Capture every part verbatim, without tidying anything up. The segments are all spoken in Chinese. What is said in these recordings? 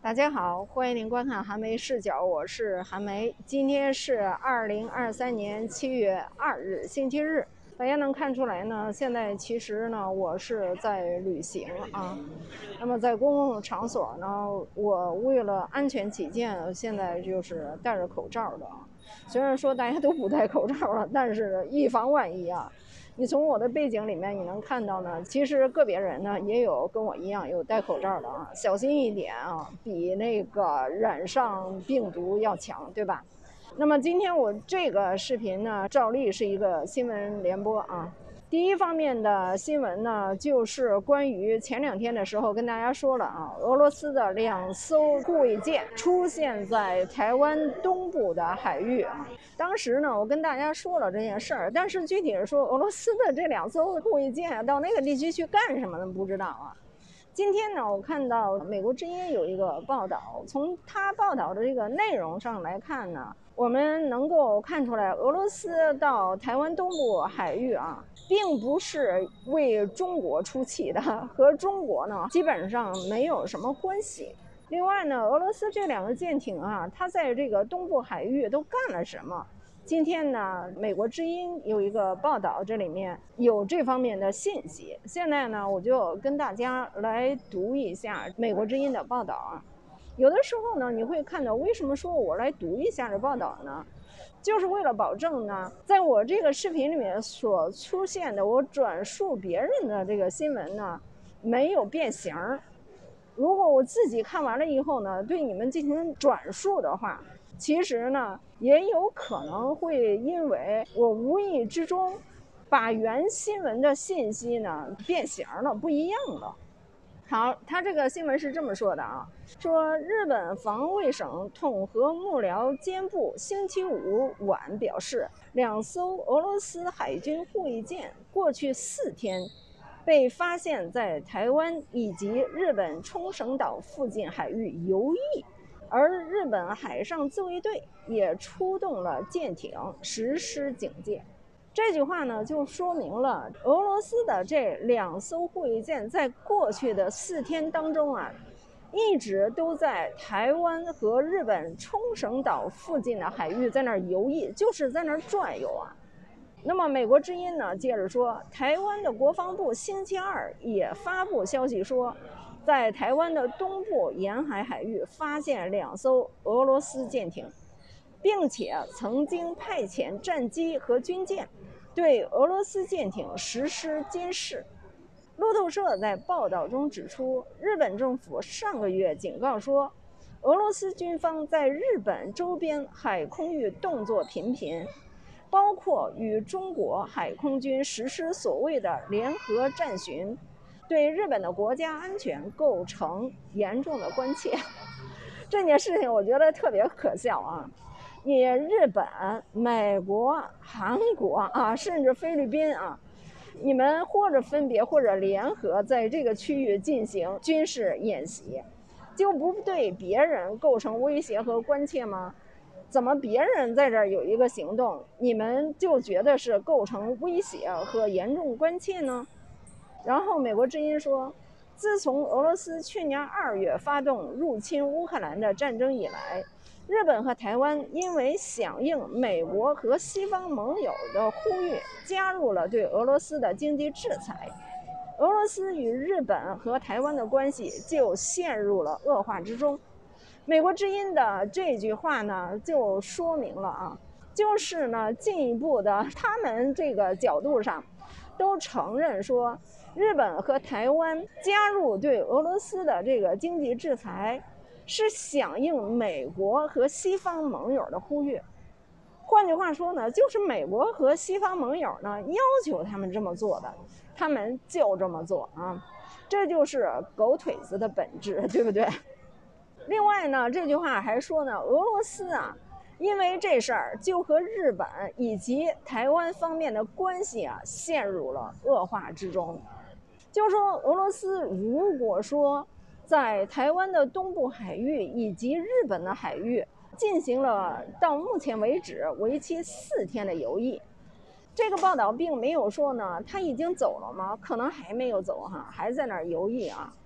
大家好，欢迎您观看韩梅视角，我是韩梅。今天是二零二三年七月二日，星期日。大家能看出来呢，现在其实呢，我是在旅行啊。那么在公共场所呢，我为了安全起见，现在就是戴着口罩的。虽然说大家都不戴口罩了，但是以防万一啊。你从我的背景里面你能看到呢，其实个别人呢也有跟我一样有戴口罩的啊，小心一点啊，比那个染上病毒要强，对吧？那么今天我这个视频呢，照例是一个新闻联播啊。第一方面的新闻呢，就是关于前两天的时候跟大家说了啊，俄罗斯的两艘护卫舰出现在台湾东部的海域啊。当时呢，我跟大家说了这件事儿，但是具体说俄罗斯的这两艘护卫舰到那个地区去干什么呢？不知道啊。今天呢，我看到美国之音有一个报道，从他报道的这个内容上来看呢，我们能够看出来，俄罗斯到台湾东部海域啊，并不是为中国出气的，和中国呢基本上没有什么关系。另外呢，俄罗斯这两个舰艇啊，它在这个东部海域都干了什么？今天呢，美国之音有一个报道，这里面有这方面的信息。现在呢，我就跟大家来读一下美国之音的报道啊。有的时候呢，你会看到，为什么说我来读一下这报道呢？就是为了保证呢，在我这个视频里面所出现的我转述别人的这个新闻呢，没有变形。如果我自己看完了以后呢，对你们进行转述的话，其实呢，也有可能会因为我无意之中把原新闻的信息呢变形了，不一样了。好，他这个新闻是这么说的啊，说日本防卫省统合幕僚监部星期五晚表示，两艘俄罗斯海军护卫舰过去四天被发现在台湾以及日本冲绳岛附近海域游弋，而日本海上自卫队也出动了舰艇实施警戒。这句话呢，就说明了俄罗斯的这两艘护卫舰在过去的四天当中啊，一直都在台湾和日本冲绳岛附近的海域在那儿游弋，就是在那儿转悠啊。那么美国之音呢，接着说，台湾的国防部星期二也发布消息说，在台湾的东部沿海海域发现两艘俄罗斯舰艇，并且曾经派遣战机和军舰对俄罗斯舰艇实施监视。路透社在报道中指出，日本政府上个月警告说，俄罗斯军方在日本周边海空域动作频频，包括与中国海空军实施所谓的联合战巡，对日本的国家安全构成严重的关切。这件事情我觉得特别可笑啊！你日本、美国、韩国啊，甚至菲律宾啊，你们或者分别或者联合在这个区域进行军事演习，就不对别人构成威胁和关切吗？怎么别人在这儿有一个行动，你们就觉得是构成威胁和严重关切呢？然后美国之音说，自从俄罗斯去年二月发动入侵乌克兰的战争以来，日本和台湾因为响应美国和西方盟友的呼吁，加入了对俄罗斯的经济制裁。俄罗斯与日本和台湾的关系就陷入了恶化之中。美国之音的这句话呢，就说明了啊，就是呢，进一步的，他们这个角度上都承认说，日本和台湾加入对俄罗斯的这个经济制裁，是响应美国和西方盟友的呼吁。换句话说呢，就是美国和西方盟友呢要求他们这么做的，他们就这么做啊，这就是狗腿子的本质，对不对？另外呢，这句话还说呢，俄罗斯啊，因为这事儿就和日本以及台湾方面的关系啊陷入了恶化之中。就是说，俄罗斯如果说在台湾的东部海域以及日本的海域进行了到目前为止为期四天的游弋，这个报道并没有说呢他已经走了吗？可能还没有走哈，还在那儿游弋啊。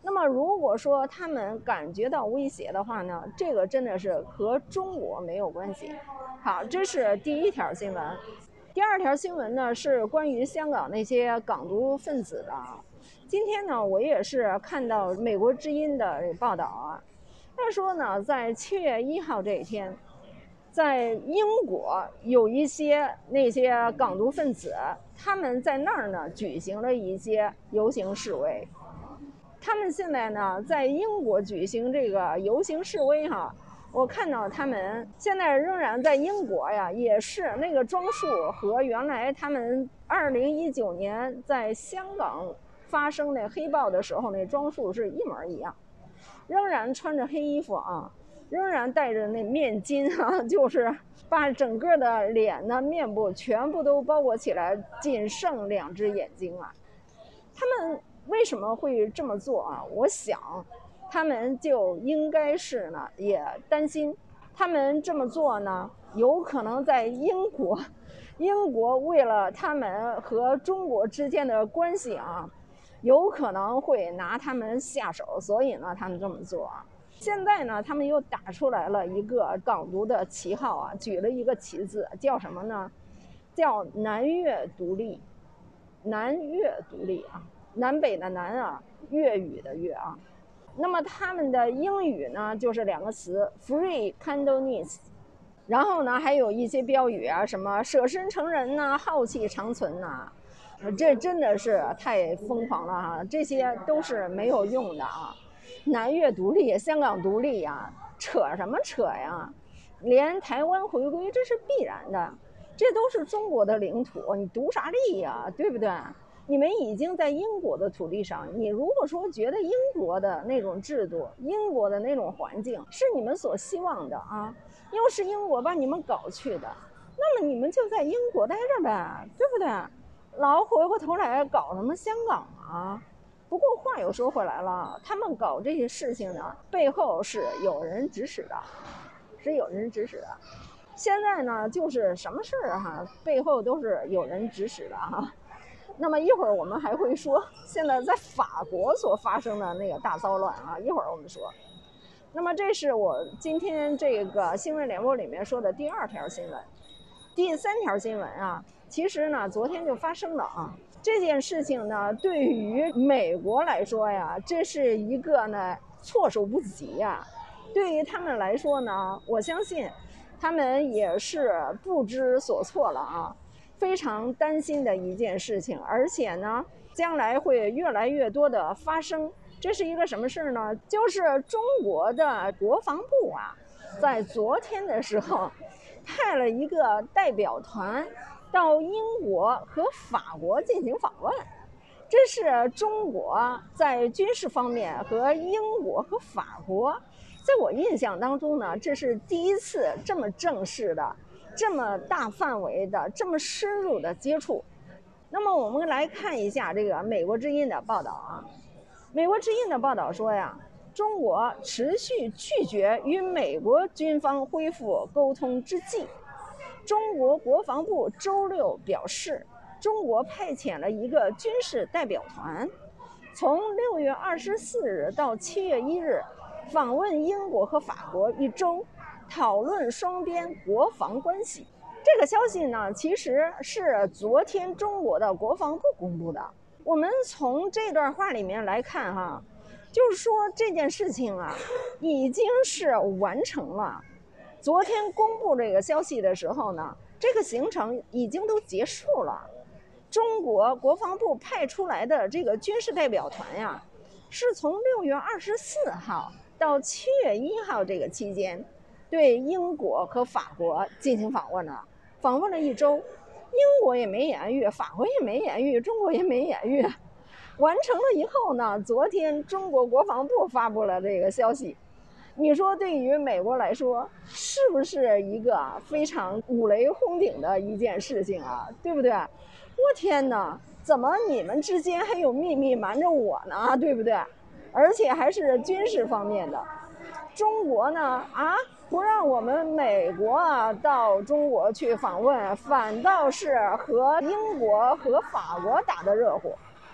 那么如果说他们感觉到威胁的话呢，这个真的是和中国没有关系。好，这是第一条新闻。第二条新闻呢是关于香港那些港独分子的。今天呢，我也是看到美国之音的报道啊，他说呢，在七月一号这一天，在英国有一些那些港独分子，他们在那儿呢举行了一些游行示威。他们现在呢在英国举行这个游行示威哈，我看到他们现在仍然在英国呀，也是那个装束和原来他们二零一九年在香港发生那黑暴的时候那装束是一模一样，仍然穿着黑衣服啊，仍然戴着那面巾啊，就是把整个的脸呢、面部全部都包裹起来，仅剩两只眼睛啊。他们为什么会这么做啊？我想他们就应该是呢也担心，他们这么做呢有可能在英国英国为了他们和中国之间的关系啊，有可能会拿他们下手，所以呢他们这么做啊。现在呢他们又打出来了一个港独的旗号啊，举了一个旗字，叫什么呢？叫南粤独立。南粤独立啊，南北的南啊，粤语的粤啊。那么他们的英语呢就是两个词 Free Cantonese， 然后呢还有一些标语啊，什么舍身成仁呐、啊、浩气长存呐、啊，这真的是太疯狂了哈！这些都是没有用的啊。南粤独立、香港独立呀，扯什么扯呀？连台湾回归这是必然的，这都是中国的领土，你独啥利呀？对不对？你们已经在英国的土地上，你如果说觉得英国的那种制度、英国的那种环境是你们所希望的啊，又是英国把你们搞去的，那么你们就在英国待着呗，对不对？老回过头来搞什么香港啊？不过话又说回来了，他们搞这些事情呢，背后是有人指使的，是有人指使的。现在呢，就是什么事儿哈，背后都是有人指使的哈。那么一会儿我们还会说，现在在法国所发生的那个大骚乱啊，一会儿我们说。那么这是我今天这个新闻联播里面说的第二条新闻。第三条新闻啊，其实呢昨天就发生了啊。这件事情呢，对于美国来说呀，这是一个呢措手不及呀。对于他们来说呢，我相信他们也是不知所措了啊，非常担心的一件事情，而且呢，将来会越来越多的发生。这是一个什么事呢？就是中国的国防部啊，在昨天的时候派了一个代表团到英国和法国进行访问。这是中国在军事方面和英国和法国，在我印象当中呢，这是第一次这么正式的、这么大范围的、这么深入的接触。那么我们来看一下这个美国之音的报道啊。美国之音的报道说呀，中国持续拒绝与美国军方恢复沟通之际，中国国防部周六表示，中国派遣了一个军事代表团，从六月二十四日到七月一日访问英国和法国一周，讨论双边国防关系。这个消息呢，其实是昨天中国的国防部公布的。我们从这段话里面来看哈，就是说这件事情啊，已经是完成了。昨天公布这个消息的时候呢，这个行程已经都结束了。中国国防部派出来的这个军事代表团呀，是从六月二十四号到七月一号这个期间，对英国和法国进行访问了，访问了一周。英国也没言语，法国也没言语，中国也没言语。完成了以后呢，昨天中国国防部发布了这个消息。你说对于美国来说，是不是一个非常五雷轰顶的一件事情啊？对不对？我天哪，怎么你们之间还有秘密瞒着我呢？对不对？而且还是军事方面的。中国呢啊，不让我们美国啊到中国去访问，反倒是和英国和法国打的热乎。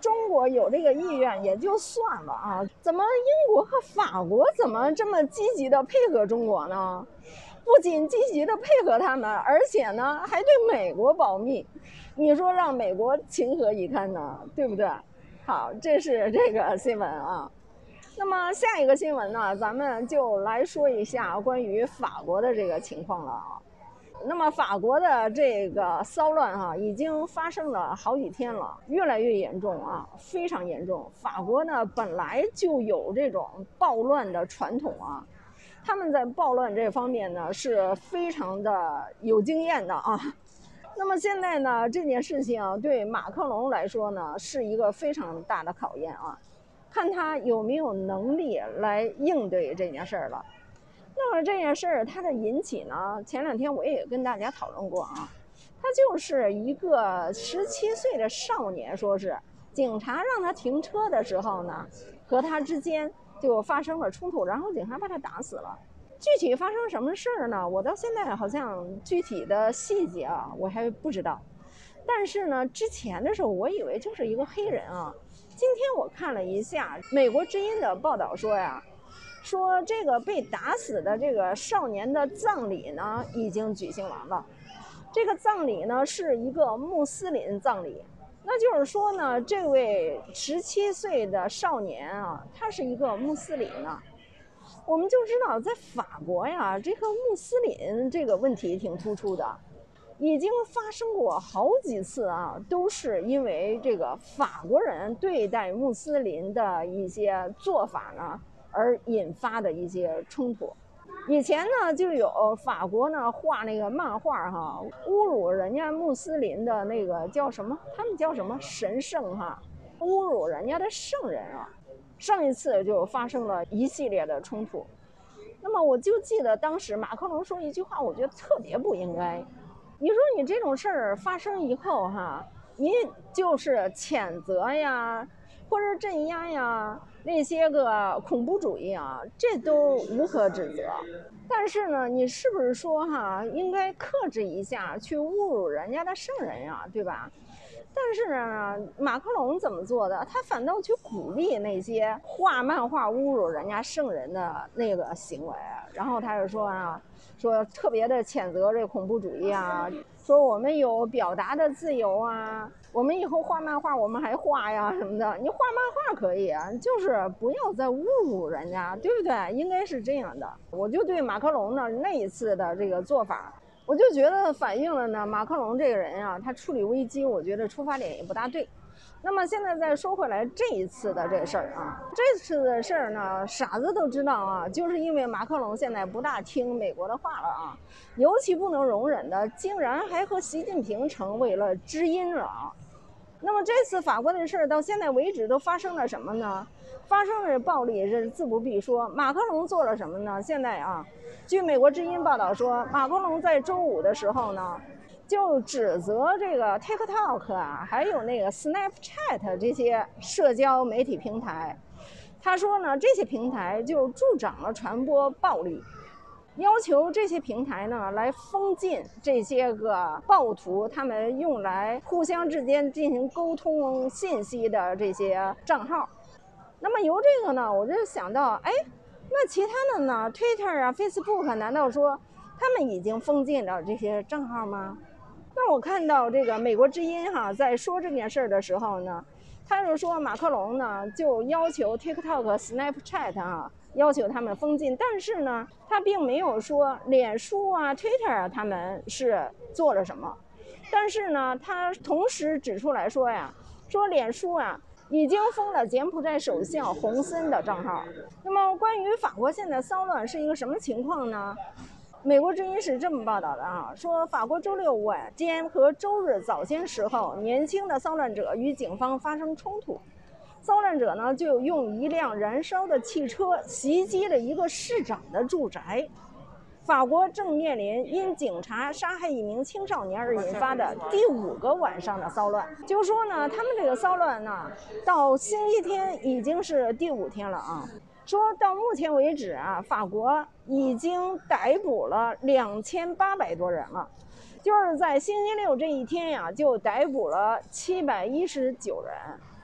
中国有这个意愿也就算了啊，怎么英国和法国怎么这么积极的配合中国呢？不仅积极的配合他们，而且呢还对美国保密，你说让美国情何以堪呢？对不对？好，这是这个新闻啊。那么下一个新闻呢，咱们就来说一下关于法国的这个情况了啊。那么法国的这个骚乱哈、啊，已经发生了好几天了，越来越严重啊，非常严重。法国呢本来就有这种暴乱的传统啊，他们在暴乱这方面呢是非常的有经验的啊。那么现在呢，这件事情对马克龙来说呢是一个非常大的考验啊，看他有没有能力来应对这件事儿了。那么这件事儿它的引起呢，前两天我也跟大家讨论过啊，他就是一个十七岁的少年，说是警察让他停车的时候呢，和他之间就发生了冲突，然后警察把他打死了。具体发生什么事儿呢？我到现在好像具体的细节啊，我还不知道。但是呢，之前的时候我以为就是一个黑人啊。今天我看了一下美国之音的报道说呀，说这个被打死的这个少年的葬礼呢已经举行完了。这个葬礼呢是一个穆斯林葬礼，那就是说呢，这位十七岁的少年啊，他是一个穆斯林啊。我们就知道在法国呀，这个穆斯林这个问题挺突出的，已经发生过好几次啊，都是因为这个法国人对待穆斯林的一些做法呢而引发的一些冲突。以前呢就有法国呢画那个漫画哈，侮辱人家穆斯林的那个叫什么，他们叫什么神圣哈，侮辱人家的圣人啊。上一次就发生了一系列的冲突。那么我就记得当时马克龙说一句话，我觉得特别不应该。你说你这种事儿发生以后哈，你就是谴责呀，或者镇压呀，那些个恐怖主义啊，这都无可指责。但是呢，你是不是说哈，应该克制一下，去侮辱人家的圣人呀，对吧？但是呢，马克龙怎么做的？他反倒去鼓励那些画漫画侮辱人家圣人的那个行为，然后他就说啊，说特别的谴责这恐怖主义啊，说我们有表达的自由啊，我们以后画漫画我们还画呀什么的。你画漫画可以啊，就是不要再侮辱人家，对不对？应该是这样的。我就对马克龙呢那一次的这个做法，我就觉得反映了呢，马克龙这个人啊，他处理危机，我觉得出发点也不大对。那么现在再说回来这一次的这事儿啊，这次的事儿呢，傻子都知道啊，就是因为马克龙现在不大听美国的话了啊，尤其不能容忍的，竟然还和习近平成为了知音了啊。那么这次法国的事儿到现在为止都发生了什么呢？发生的暴力是自不必说，马克龙做了什么呢？现在啊，据美国之音报道说，马克龙在周五的时候呢，就指责这个 TikTok 啊，还有那个 Snapchat 这些社交媒体平台，他说呢，这些平台就助长了传播暴力，要求这些平台呢来封禁这些个暴徒他们用来互相之间进行沟通信息的这些账号。那么由这个呢，我就想到，哎，那其他的呢 Twitter 啊 Facebook 难道说他们已经封禁了这些账号吗？那我看到这个美国之音哈在说这件事的时候呢，他就说马克龙呢就要求 TikTok Snapchat 啊要求他们封禁，但是呢他并没有说脸书啊 Twitter 啊他们是做了什么。但是呢他同时指出来说呀，说脸书啊已经封了柬埔寨首相洪森的账号。那么关于法国现在骚乱是一个什么情况呢？美国之音是这么报道的啊，说法国周六晚间和周日早些时候，年轻的骚乱者与警方发生冲突。骚乱者呢就用一辆燃烧的汽车袭击了一个市长的住宅。法国正面临因警察杀害一名青少年而引发的第五个晚上的骚乱。就说呢，他们这个骚乱呢，到星期天已经是第五天了啊。说到目前为止啊，法国已经逮捕了两千八百多人了，就是在星期六这一天呀，就逮捕了七百一十九人。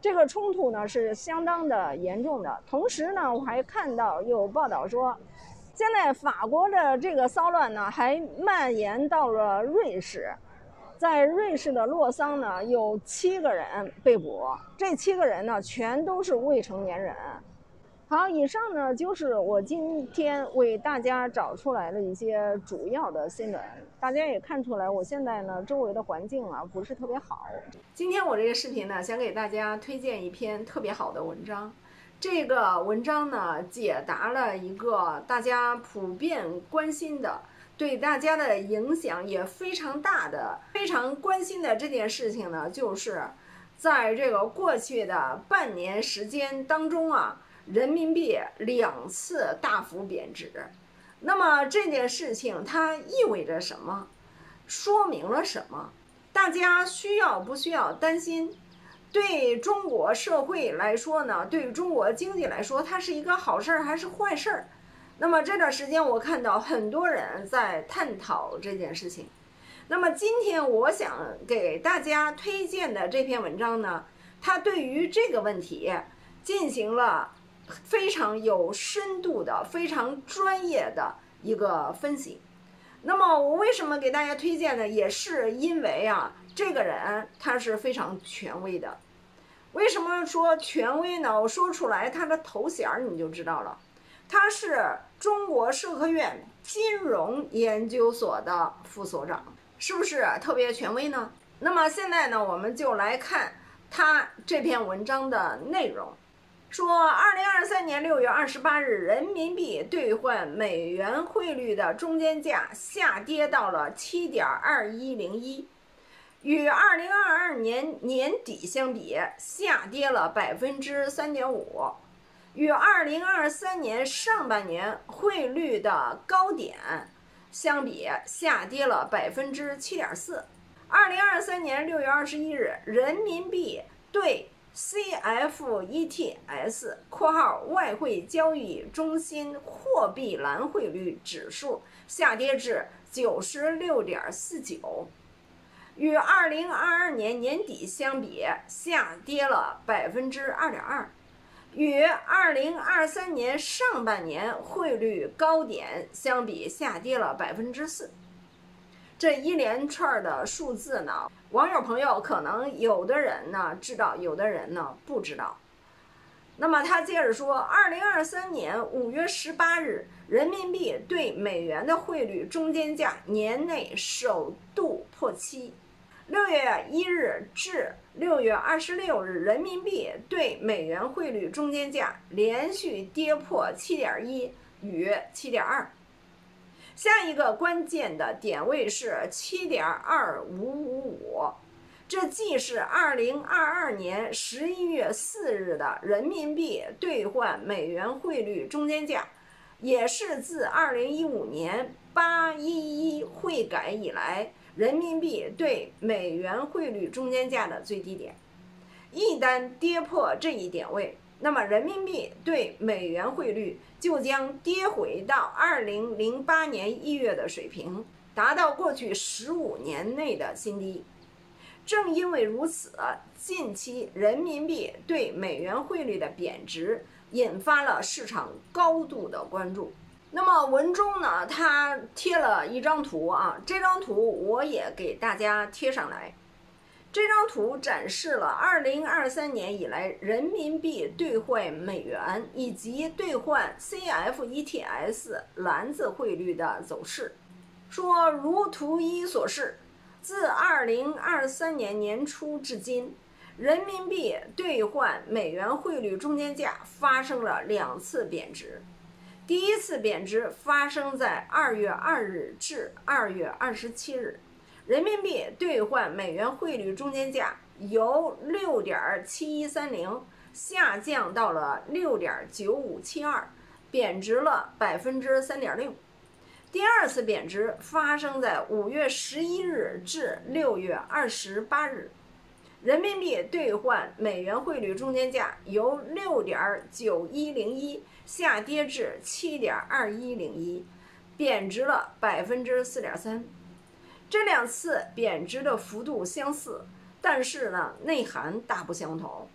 这个冲突呢是相当的严重的。同时呢，我还看到有报道说，现在法国的这个骚乱呢还蔓延到了瑞士，在瑞士的洛桑呢有七个人被捕，这七个人呢全都是未成年人。好，以上呢就是我今天为大家找出来的一些主要的新闻。大家也看出来，我现在呢周围的环境啊不是特别好。今天我这个视频呢，想给大家推荐一篇特别好的文章。这个文章呢，解答了一个大家普遍关心的，对大家的影响也非常大的、非常关心的这件事情呢，就是在这个过去的半年时间当中啊，人民币两次大幅贬值。那么这件事情它意味着什么？说明了什么？大家需要不需要担心？对中国社会来说呢，对于中国经济来说，它是一个好事儿还是坏事儿？那么这段时间我看到很多人在探讨这件事情。那么今天我想给大家推荐的这篇文章呢，它对于这个问题进行了非常有深度的、非常专业的一个分析。那么我为什么给大家推荐呢？也是因为啊，这个人他是非常权威的。为什么说权威呢？我说出来他的头衔你就知道了，他是中国社科院金融研究所的副所长，是不是特别权威呢？那么现在呢，我们就来看他这篇文章的内容。说，二零二三年六月二十八日，人民币兑换美元汇率的中间价下跌到了七点二一零一，与二零二二年年底相比，下跌了百分之三点五，与二零二三年上半年汇率的高点相比，下跌了百分之七点四。二零二三年六月二十一日，人民币对C F E T S（括号外汇交易中心货币栏汇率指数）下跌至九十六点四九，与二零二二年年底相比，下跌了百分之二点二，与二零二三年上半年汇率高点相比，下跌了百分之四。这一连串的数字呢，网友朋友可能有的人呢知道，有的人呢不知道。那么他接着说，二零二三年五月十八日，人民币对美元的汇率中间价年内首度破七。六月一日至六月二十六日，人民币对美元汇率中间价连续跌破七点一与七点二。下一个关键的点位是 七点二五五五， 这既是二零二二年十一月四日的人民币兑换美元汇率中间价，也是自二零一五年八一一汇改以来人民币对美元汇率中间价的最低点。一旦跌破这一点位，那么人民币对美元汇率就将跌回到二零零八年一月的水平，达到过去十五年内的新低。正因为如此，近期人民币对美元汇率的贬值引发了市场高度的关注。那么文中呢，他贴了一张图啊，这张图我也给大家贴上来。这张图展示了二零二三年以来人民币兑换美元以及兑换 C F E T S 篮子汇率的走势。说如图一所示，自二零二三年年初至今，人民币兑换美元汇率中间价发生了两次贬值。第一次贬值发生在二月二日至二月二十七日。人民币兑换美元汇率中间价由 六点七一三零 下降到了 六点九五七二， 贬值了 百分之三点六。 第二次贬值发生在五月十一日至六月二十八日，人民币兑换美元汇率中间价由 六点九一零一 下跌至 七点二一零一， 贬值了 百分之四点三。这两次贬值的幅度相似，但是呢，内涵大不相同。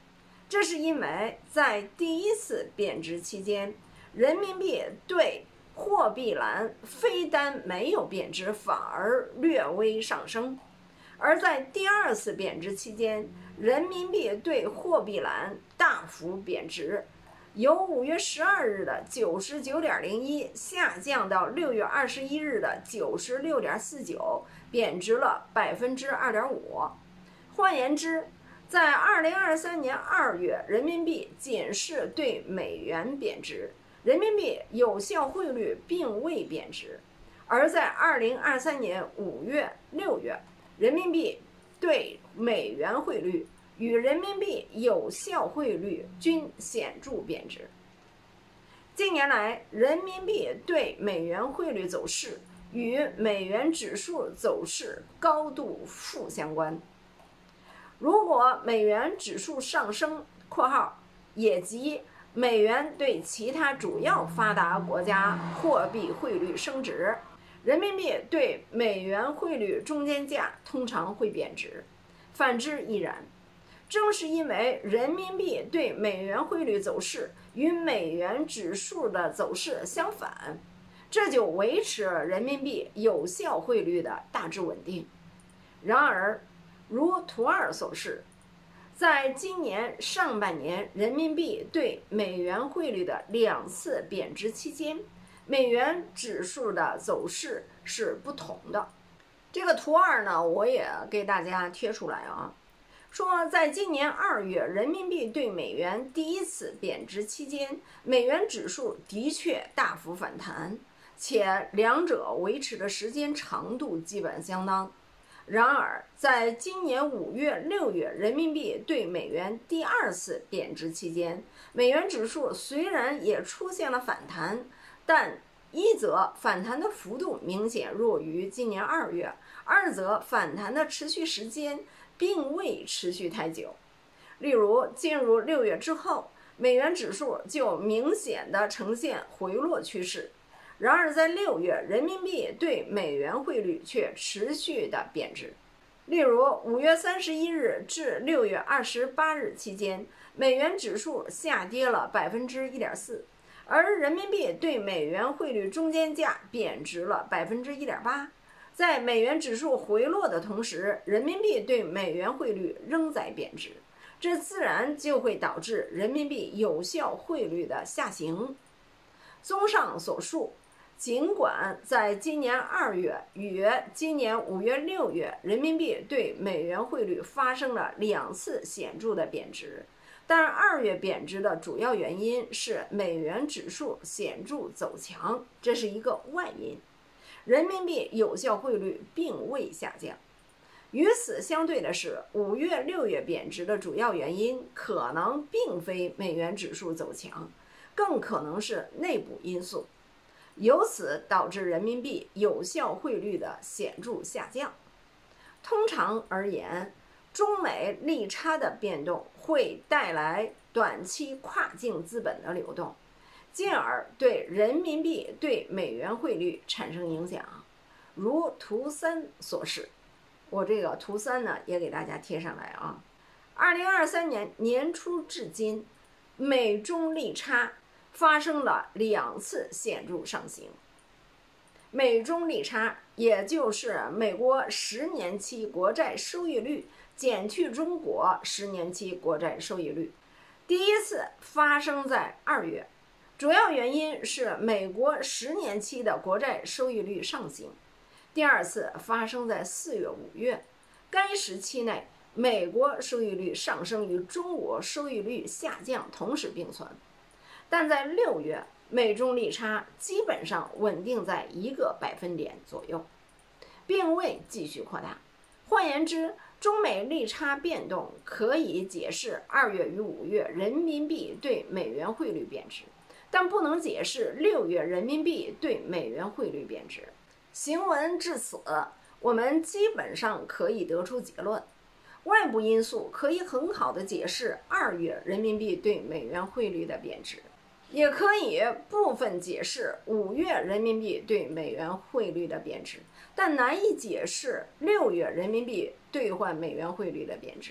这是因为在第一次贬值期间，人民币对货币栏非但没有贬值，反而略微上升；而在第二次贬值期间，人民币对货币栏大幅贬值，由五月十二日的九十九点零一下降到六月二十一日的九十六点四九，贬值了百分之二点五。换言之，在二零二三年二月，人民币仅是对美元贬值，人民币有效汇率并未贬值；而在二零二三年五月、六月，人民币对美元汇率与人民币有效汇率均显著贬值。近年来，人民币对美元汇率走势与美元指数走势高度负相关。如果美元指数上升（括号也即美元对其他主要发达国家货币汇率升值），人民币对美元汇率中间价通常会贬值，反之亦然。正是因为人民币对美元汇率走势与美元指数的走势相反，这就维持了人民币有效汇率的大致稳定。然而，如图二所示，在今年上半年人民币对美元汇率的两次贬值期间，美元指数的走势是不同的。这个图二呢，我也给大家贴出来啊，说在今年二月人民币对美元第一次贬值期间，美元指数的确大幅反弹，且两者维持的时间长度基本相当。然而，在今年五月、六月人民币对美元第二次贬值期间，美元指数虽然也出现了反弹，但一则反弹的幅度明显弱于今年二月，二则反弹的持续时间并未持续太久。例如，进入六月之后，美元指数就明显的呈现回落趋势。然而，在六月，人民币对美元汇率却持续的贬值。例如，五月三十一日至六月二十八日期间，美元指数下跌了百分之一点四，而人民币对美元汇率中间价贬值了百分之一点八。在美元指数回落的同时，人民币对美元汇率仍在贬值，这自然就会导致人民币有效汇率的下行。综上所述，尽管在今年二月与今年五月、六月人民币对美元汇率发生了两次显著的贬值，但二月贬值的主要原因是美元指数显著走强，这是一个外因，人民币有效汇率并未下降。与此相对的是，五月、六月贬值的主要原因可能并非美元指数走强，更可能是内部因素，由此导致人民币有效汇率的显著下降。通常而言，中美利差的变动会带来短期跨境资本的流动，进而对人民币对美元汇率产生影响。如图三所示，我这个图三呢也给大家贴上来啊。二零二三年年初至今，美中利差发生了两次显著上行。美中利差也就是美国十年期国债收益率减去中国十年期国债收益率，第一次发生在二月，主要原因是美国十年期的国债收益率上行；第二次发生在四月、五月，该时期内美国收益率上升与中国收益率下降同时并存。但在六月，美中利差基本上稳定在一个百分点左右，并未继续扩大。换言之，中美利差变动可以解释二月与五月人民币对美元汇率贬值，但不能解释六月人民币对美元汇率贬值。行文至此，我们基本上可以得出结论：外部因素可以很好的解释二月人民币对美元汇率的贬值，也可以部分解释五月人民币对美元汇率的贬值，但难以解释六月人民币兑换美元汇率的贬值。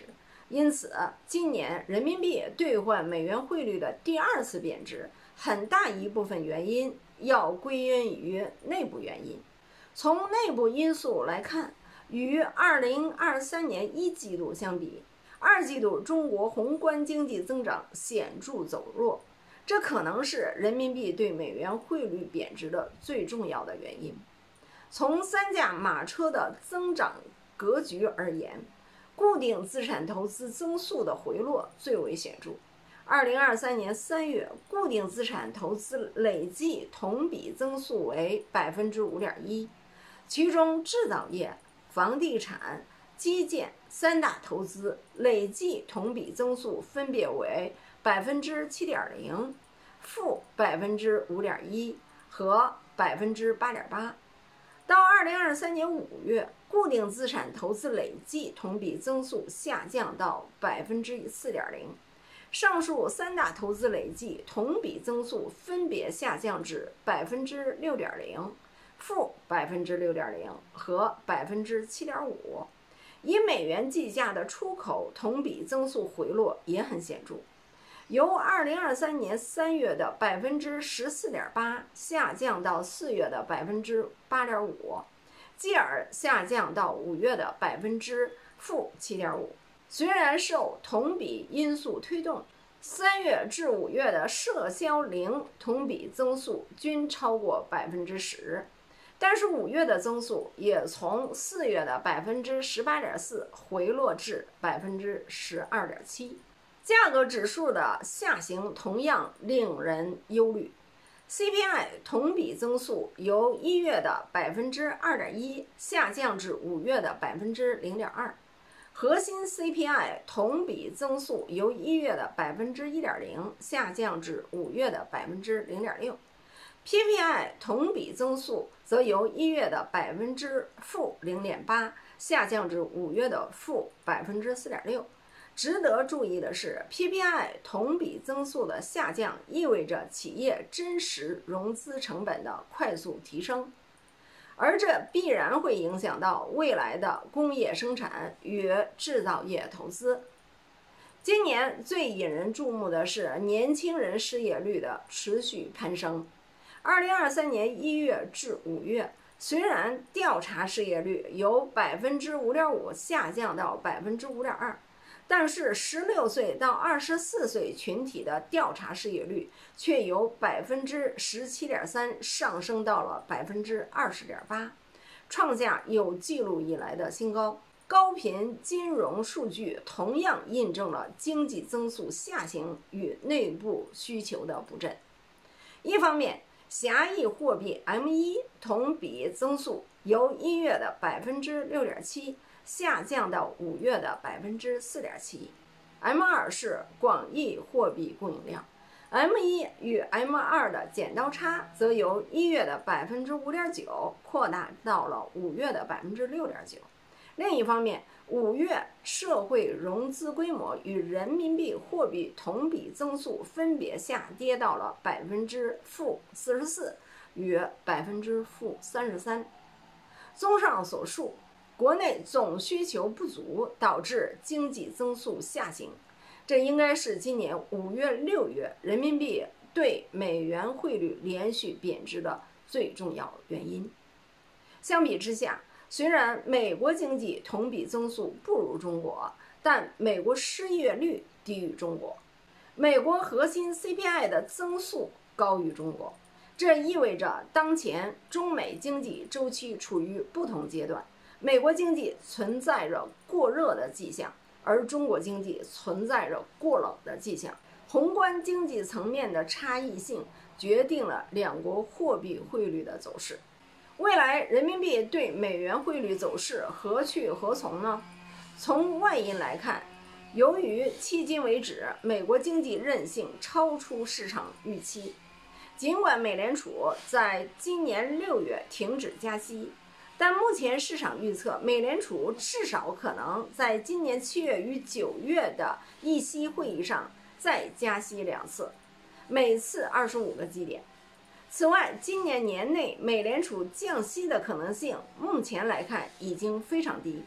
因此，今年人民币兑换美元汇率的第二次贬值，很大一部分原因要归因于内部原因。从内部因素来看，与二零二三年一季度相比，二季度中国宏观经济增长显著走弱，这可能是人民币对美元汇率贬值的最重要的原因。从三驾马车的增长格局而言，固定资产投资增速的回落最为显著。二零二三年三月，固定资产投资累计同比增速为 百分之五点一， 其中制造业、房地产、基建三大投资累计同比增速分别为 百分之七点零、负 百分之五点一 和 百分之八点八。到二零二三年五月，固定资产投资累计同比增速下降到 百分之四点零， 上述三大投资累计同比增速分别下降至 百分之六点零、负 百分之六点零 和 百分之七点五。 以美元计价的出口同比增速回落也很显著，由二零二三年三月的 百分之十四点八 下降到四月的 百分之八点五， 继而下降到五月的 百分之负七点五。 虽然受同比因素推动，三月至五月的涉销零同比增速均超过 百分之十， 但是五月的增速也从四月的 百分之十八点四 回落至 百分之十二点七。价格指数的下行同样令人忧虑。C P I 同比增速由一月的 百分之二点一 下降至五月的 百分之零点二， 核心 C P I 同比增速由一月的 百分之一点零 下降至五月的 百分之零点六， P P I 同比增速则由一月的 百分之负零点八 下降至五月的负 百分之四点六。值得注意的是 ，P P I 同比增速的下降意味着企业真实融资成本的快速提升，而这必然会影响到未来的工业生产与制造业投资。今年最引人注目的是年轻人失业率的持续攀升。二零二三年一月至五月，虽然调查失业率由 百分之五点五 下降到 百分之五点二，但是十六岁到二十四岁群体的调查失业率却由 百分之十七点三 上升到了 百分之二十点八， 创下有记录以来的新高。高频金融数据同样印证了经济增速下行与内部需求的不振。一方面，狭义货币 M 一 同比增速由一月的 百分之六点七下降到五月的 百分之四点七。 M 二 是广义货币供应量， M 一 与 M 二 的剪刀差则由一月的 百分之五点九 扩大到了五月的 百分之六点九。 另一方面，五月社会融资规模与人民币货币同比增速分别下跌到了 百分之负四十四 与 百分之负三十三。 综上所述，国内总需求不足导致经济增速下行，这应该是今年五月、六月人民币对美元汇率连续贬值的最重要原因。相比之下，虽然美国经济同比增速不如中国，但美国失业率低于中国，美国核心 C P I 的增速高于中国，这意味着当前中美经济周期处于不同阶段。美国经济存在着过热的迹象，而中国经济存在着过冷的迹象。宏观经济层面的差异性决定了两国货币汇率的走势。未来人民币对美元汇率走势何去何从呢？从外因来看，由于迄今为止美国经济韧性超出市场预期，尽管美联储在今年六月停止加息，但目前市场预测美联储至少可能在今年七月与九月的议息会议上再加息两次，每次二十五个基点。此外，今年年内美联储降息的可能性目前来看已经非常低，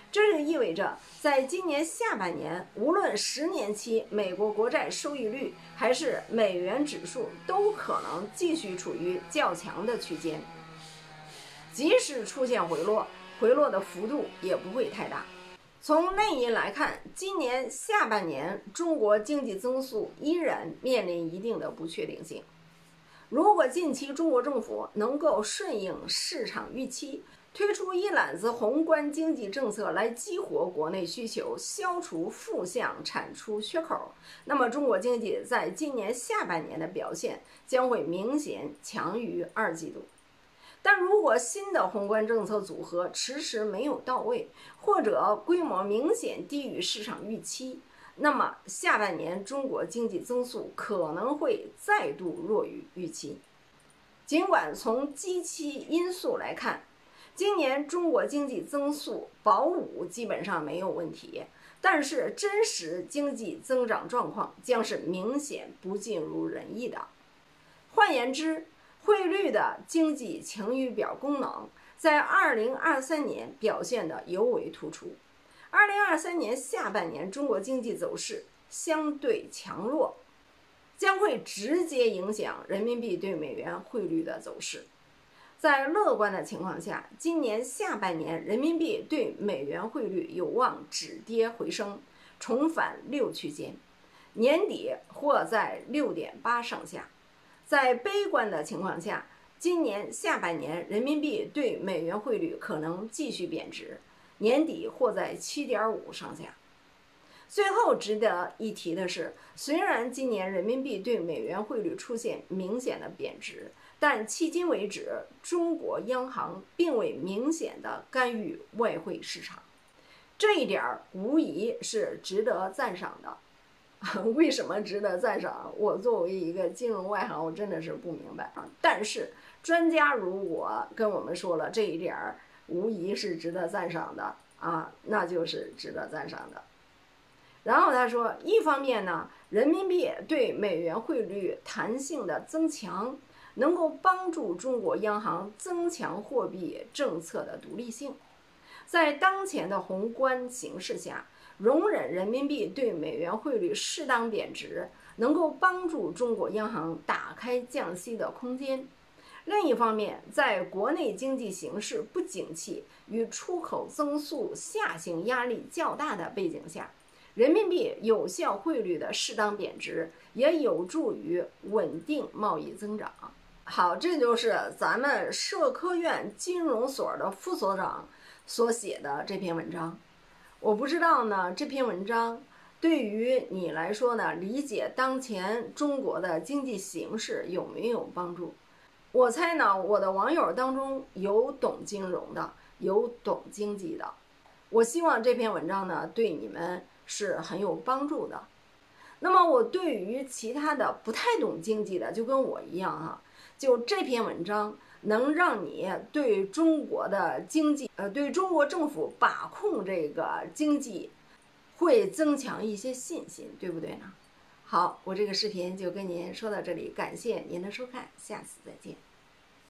这就意味着，在今年下半年，无论十年期美国国债收益率还是美元指数，都可能继续处于较强的区间。即使出现回落，回落的幅度也不会太大。从内因来看，今年下半年中国经济增速依然面临一定的不确定性。如果近期中国政府能够顺应市场预期，推出一揽子宏观经济政策来激活国内需求，消除负向产出缺口，那么中国经济在今年下半年的表现将会明显强于二季度。但如果新的宏观政策组合迟迟没有到位，或者规模明显低于市场预期，那么下半年中国经济增速可能会再度弱于预期。尽管从基期因素来看，今年中国经济增速保五基本上没有问题，但是真实经济增长状况将是明显不尽如人意的。换言之，汇率的经济晴雨表功能在二零二三年表现得尤为突出。二零二三年下半年中国经济走势相对强弱，将会直接影响人民币对美元汇率的走势。在乐观的情况下，今年下半年人民币对美元汇率有望止跌回升，重返六区间，年底或在 六点八 上下。在悲观的情况下，今年下半年人民币对美元汇率可能继续贬值，年底或在 七点五 上下。最后值得一提的是，虽然今年人民币对美元汇率出现明显的贬值，但迄今为止，中国央行并未明显的干预外汇市场，这一点无疑是值得赞赏的。为什么值得赞赏？我作为一个金融外行，我真的是不明白啊。但是专家如果跟我们说了这一点儿，无疑是值得赞赏的啊，那就是值得赞赏的。然后他说，一方面呢，人民币对美元汇率弹性的增强，能够帮助中国央行增强货币政策的独立性。在当前的宏观形势下，容忍人民币对美元汇率适当贬值，能够帮助中国央行打开降息的空间。另一方面，在国内经济形势不景气与出口增速下行压力较大的背景下，人民币有效汇率的适当贬值也有助于稳定贸易增长。好，这就是咱们社科院金融所的副所长所写的这篇文章。我不知道呢，这篇文章对于你来说呢，理解当前中国的经济形势有没有帮助？我猜呢，我的网友当中有懂金融的，有懂经济的。我希望这篇文章呢，对你们是很有帮助的。那么我对于其他的不太懂经济的，就跟我一样哈，就这篇文章能让你对中国的经济，呃，对中国政府把控这个经济，会增强一些信心，对不对呢？好，我这个视频就跟您说到这里，感谢您的收看，下次再见。